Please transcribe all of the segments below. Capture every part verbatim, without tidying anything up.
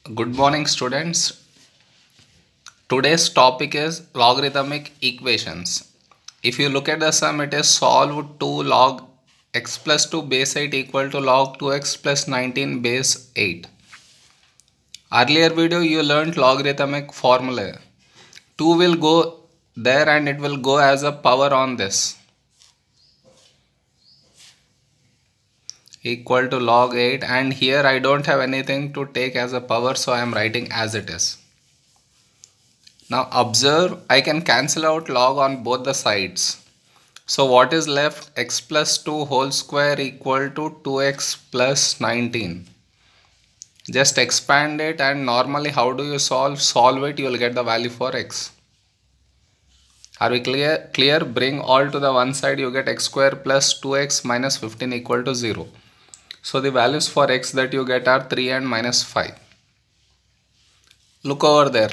Good morning, students. Today's topic is logarithmic equations. If you look at the sum, it is solve two log x plus two base eight equal to log two x plus nineteen base eight. Earlier video you learned logarithmic formula. two will go there and it will go as a power on this. Equal to log eight, and here I don't have anything to take as a power, so I am writing as it is. Now observe, I can cancel out log on both the sides. So what is left? X plus two whole square equal to two x plus nineteen. Just expand it, and normally how do you solve? Solve it, you will get the value for x. Are we clear? Clear? Bring all to the one side, you get x square plus two x minus fifteen equal to zero. So the values for x that you get are three and minus five. Look over there.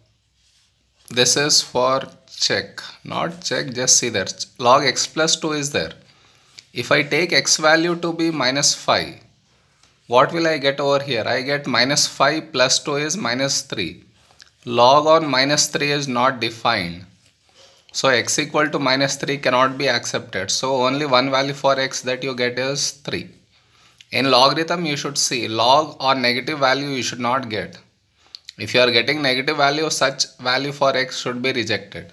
This is for check, not check, just see that log x plus two is there. If I take x value to be minus five, what will I get over here? I get minus five plus two is minus three. Log on minus three is not defined. So x equal to minus three cannot be accepted. So only one value for x that you get is three. In logarithm you should see log or negative value you should not get. If you are getting negative value, such value for x should be rejected.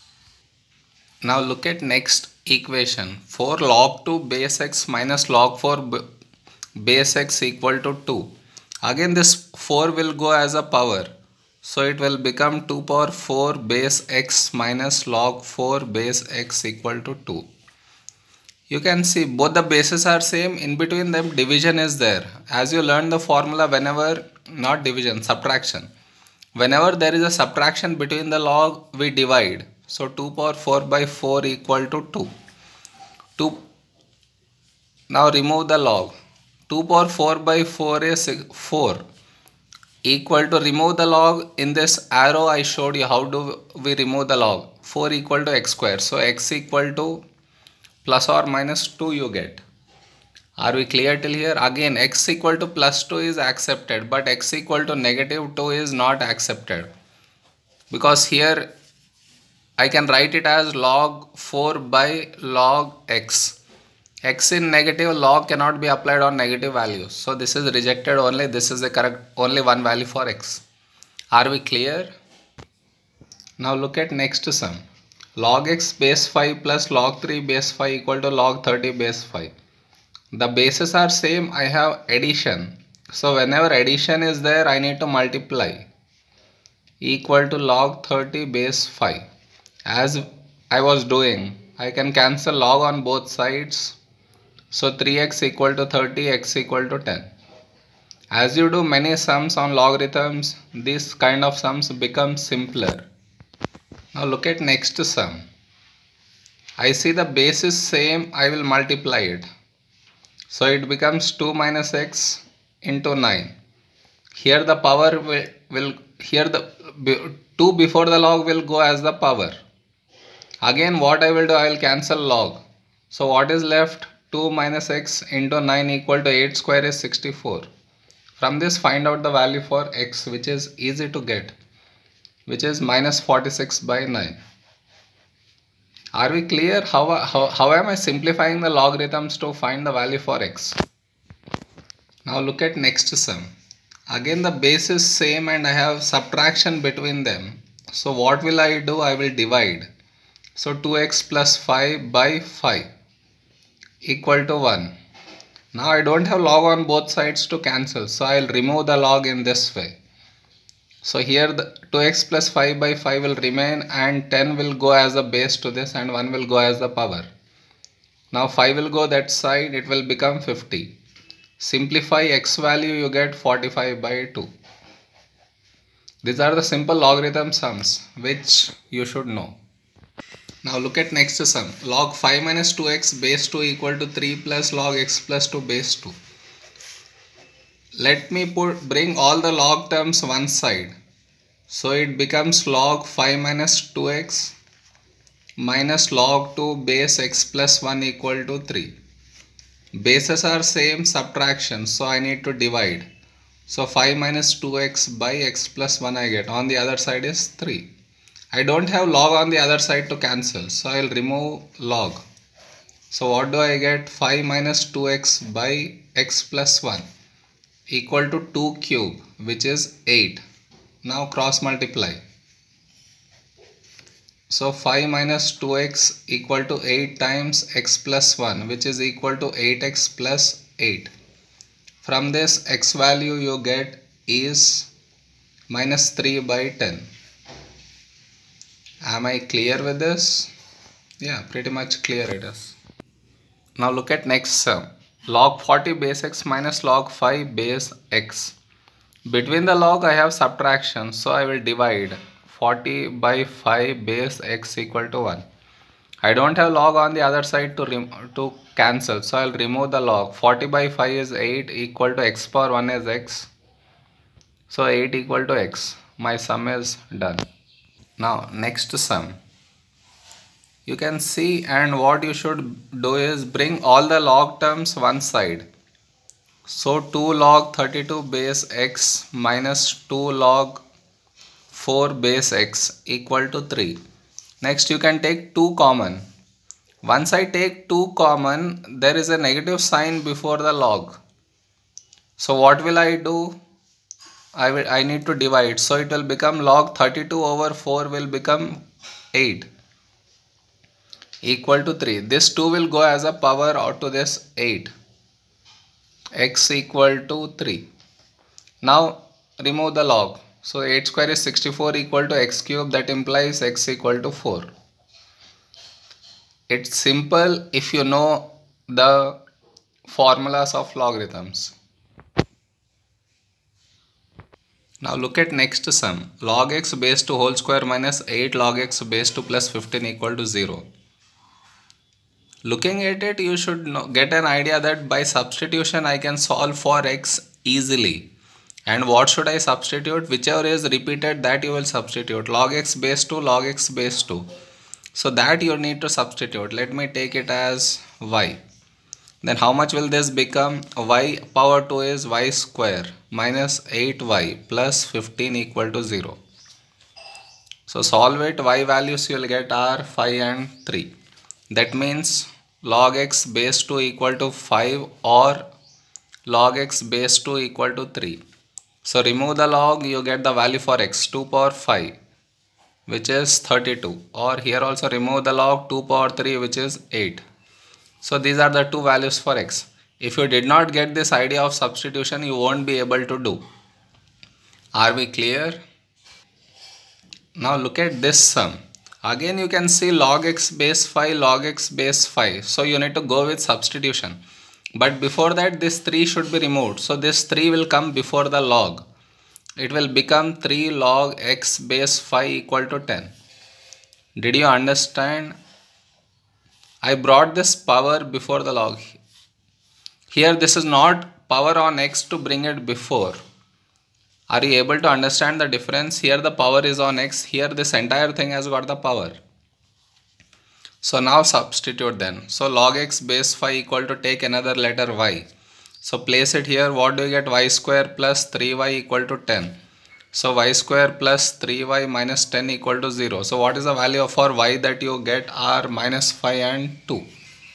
Now look at next equation. four log two base x minus log four base x equal to two. Again this four will go as a power. So it will become two power four base x minus log four base x equal to two. You can see both the bases are same. In between them division is there. As you learn the formula, whenever, not division, subtraction. Whenever there is a subtraction between the log, we divide. So two power four by four equal to two. two. Now remove the log. two power four by four is four. Equal to, remove the log. In this arrow I showed you how do we remove the log. four equal to x square. So x equal to plus or minus two you get. Are we clear till here? Again x equal to plus two is accepted, but x equal to negative two is not accepted. Because here I can write it as log four by log x. X in negative, log cannot be applied on negative values. So this is rejected only. This is the correct, only one value for x. Are we clear? Now look at next sum. Log x base five plus log three base five equal to log thirty base five. The bases are same. I have addition. So whenever addition is there, I need to multiply. Equal to log thirty base five. As I was doing, I can cancel log on both sides. So three x equal to thirty, x equal to ten. As you do many sums on logarithms, this kind of sums become simpler. Now look at next sum. I see the base is same, I will multiply it. So it becomes two minus x into nine. Here the power will, will here the two before the log will go as the power. Again what I will do, I will cancel log. So what is left? two minus x into nine equal to eight square is sixty-four. From this find out the value for x, which is easy to get, which is minus forty-six by nine. Are we clear? How, how, how am I simplifying the logarithms to find the value for x? Now look at next sum. Again the base is same and I have subtraction between them. So what will I do? I will divide. So two x plus five by five equal to one. Now I don't have log on both sides to cancel. So I will remove the log in this way. So here the two x plus five by five will remain, and ten will go as a base to this and one will go as the power. Now five will go that side, it will become fifty. Simplify x value, you get forty-five by two. These are the simple logarithm sums which you should know. Now look at next sum. Log five minus two x base two equal to three plus log x plus two base two. Let me put bring all the log terms one side. So it becomes log five minus two x minus log two base x plus one equal to three. Bases are same, subtraction, so I need to divide. So five minus two x by x plus one I get. On the other side is three. I don't have log on the other side to cancel. So I will remove log. So what do I get? five minus two x by x plus one equal to two cube, which is eight. Now cross multiply. So five minus two x equal to eight times x plus one, which is equal to eight x plus eight. From this, x value you get is minus three by ten. Am I clear with this? Yeah, pretty much clear it is. Now look at next sum. Log forty base x minus log five base x. Between the log I have subtraction, so I will divide forty by five base x equal to one. I don't have log on the other side to, to cancel, so I will remove the log. forty by five is eight equal to x power one is x. So eight equal to x. My sum is done. Now next sum. You can see, and what you should do is bring all the log terms one side. So two log thirty-two base x minus two log four base x equal to three. Next you can take two common. Once I take two common, there is a negative sign before the log. So what will I do? I will I need to divide. So it will become log thirty-two over four will become eight equal to three. This two will go as a power out to this eight. X equal to three. Now remove the log. So eight square is sixty-four equal to x cube, that implies x equal to four. It's simple if you know the formulas of logarithms. Now look at next sum. Log x base two whole square minus eight log x base two plus fifteen equal to zero. Looking at it, you should know, get an idea that by substitution I can solve for x easily. And what should I substitute? Whichever is repeated, that you will substitute. Log x base two, log x base two. So that you need to substitute. Let me take it as y. Then how much will this become? Y power two is y square minus eight y plus fifteen equal to zero. So solve it. Y values you will get are five and three. That means log x base two equal to five or log x base two equal to three. So remove the log, you get the value for x, two power five, which is thirty-two, or here also remove the log, two power three, which is eight. So these are the two values for x. If you did not get this idea of substitution, you won't be able to do. Are we clear? Now look at this sum. Again you can see log x base five, log x base five. So you need to go with substitution. But before that, this three should be removed. So this three will come before the log. It will become three log x base five equal to ten. Did you understand? I brought this power before the log. Here this is not power on x to bring it before. Are you able to understand the difference? Here the power is on x. Here this entire thing has got the power. So now substitute then. So log x base five equal to, take another letter y. So place it here. What do you get? Y square plus three y equal to ten. So y square plus three y minus ten equal to zero. So what is the value for y that you get? Are minus five and two.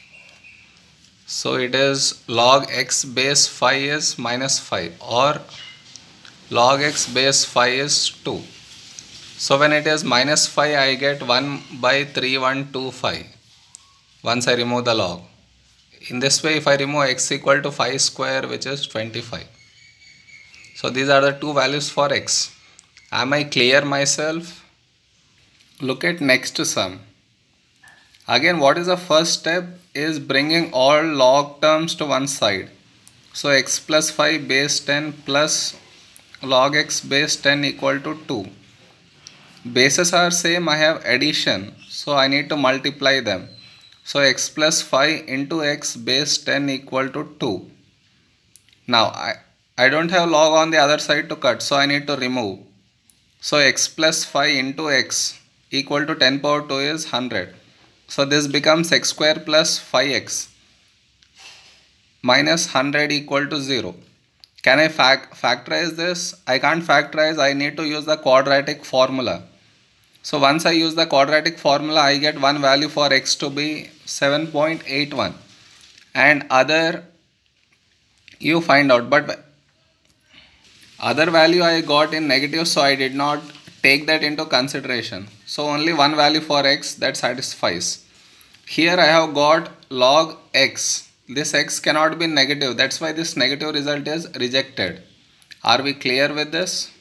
So it is log x base five is minus five, or log x base five is two. So when it is minus five, I get one by three one two five once I remove the log. In this way, if I remove x equal to five square, which is twenty-five. So these are the two values for x. Am I clear myself? Look at next sum. Again, what is the first step? Is bringing all log terms to one side. So x plus five base ten plus log x base ten equal to two. Bases are same, I have addition, so I need to multiply them. So x plus five into x base ten equal to two. Now I, I don't have log on the other side to cut, so I need to remove. So x plus five into x equal to ten power two is one hundred. So this becomes x square plus five x minus one hundred equal to zero. Can I fac factorize this? I can't factorize. I need to use the quadratic formula. So once I use the quadratic formula, I get one value for x to be seven point eight one, and other you find out, but other value I got in negative, so I did not take that into consideration. So only one value for x, that satisfies. Here I have got log x. This x cannot be negative. That's why this negative result is rejected. Are we clear with this?